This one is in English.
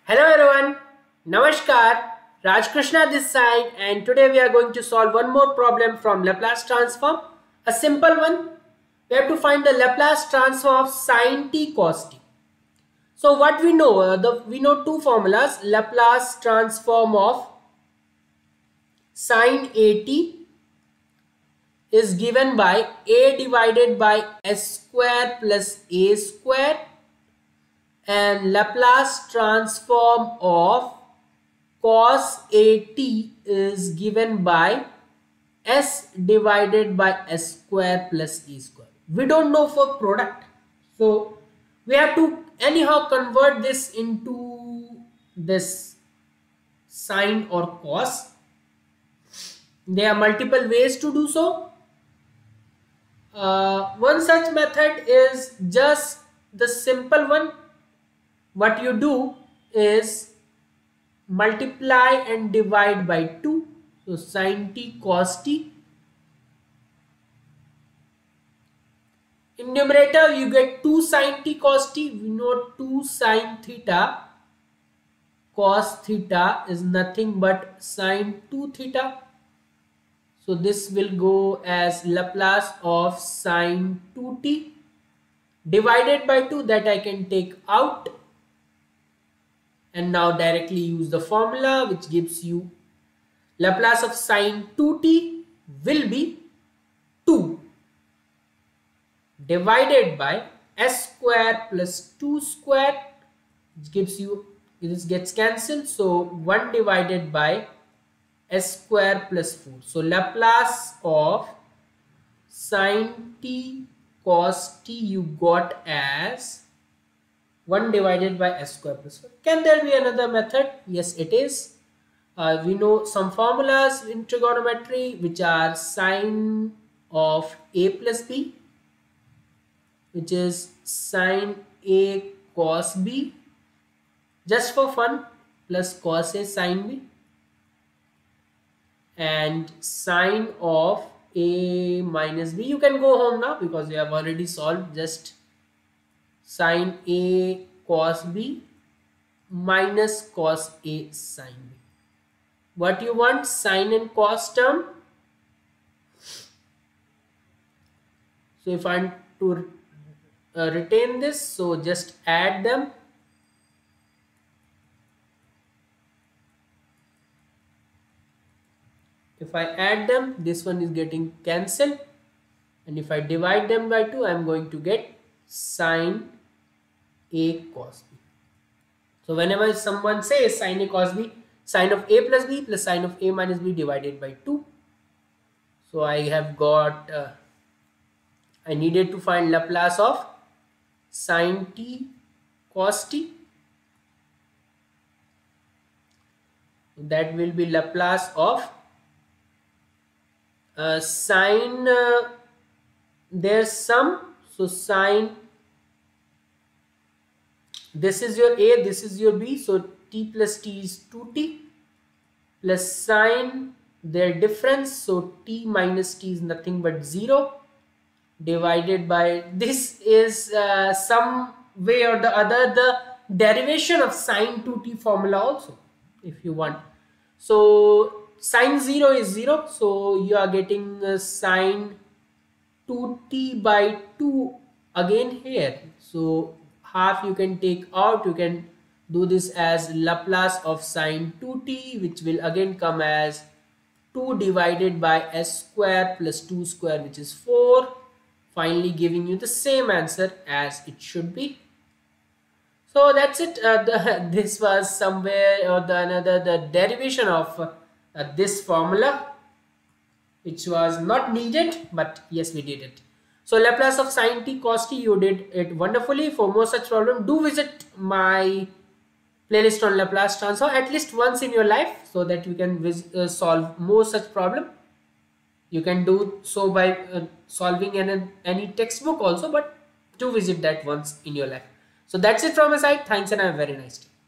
Hello everyone, Namaskar, Raj Krishna this side, and today we are going to solve one more problem from Laplace transform, a simple one. We have to find the Laplace transform of sin t cos t. So what we know, we know two formulas: Laplace transform of sin a t is given by a divided by s square plus a square, and Laplace transform of cos at is given by s divided by s square plus e square. We don't know for product, so we have to anyhow convert this into this sine or cos. There are multiple ways to do so. One such method is just the simple one. What you do is multiply and divide by 2. So sin t cos t. In numerator you get 2 sin t cos t. We know 2 sin theta cos theta is nothing but sin 2 theta. So this will go as Laplace of sin 2t divided by 2, that I can take out. And now directly use the formula, which gives you Laplace of sin 2t will be 2 divided by s square plus 2 square, which gives you, this gets cancelled, so 1 divided by s square plus 4. So Laplace of sin t cos t you got as 1 divided by s square plus 4. Can there be another method? Yes, it is. We know some formulas in trigonometry, which are sine of a plus b, which is sine a cos b, just for fun, plus cos a sine b, and sine of a minus b. You can go home now because we have already solved. Just sine a cos b minus cos a sine b. What you want? Sine and cos term. So if I want to retain this, so just add them. If I add them, this one is getting cancelled, and if I divide them by 2, I am going to get sine a cos b. So whenever someone says sine a cos b, sine of a plus b plus sine of a minus b divided by 2. So I have got, I needed to find Laplace of sine t cos t. That will be Laplace of sine, there's some, so sine, this is your a, this is your b, so t plus t is 2t, plus sine their difference, so t minus t is nothing but 0, divided by, this is some way or the other the derivation of sine 2t formula also, if you want. So sine 0 is 0, so you are getting sine 2t by 2 again here. So half you can take out, you can do this as Laplace of sine 2t, which will again come as 2 divided by s square plus 2 square, which is 4, finally giving you the same answer as it should be. So that's it. This was somewhere or the another the derivation of this formula, which was not needed, but yes, we did it. So Laplace of sine t cos t, you did it wonderfully. For more such problem, do visit my playlist on Laplace transform at least once in your life, so that you can solve more such problem. You can do so by solving any textbook also, but do visit that once in your life. So that's it from my side. Thanks, and have a very nice day.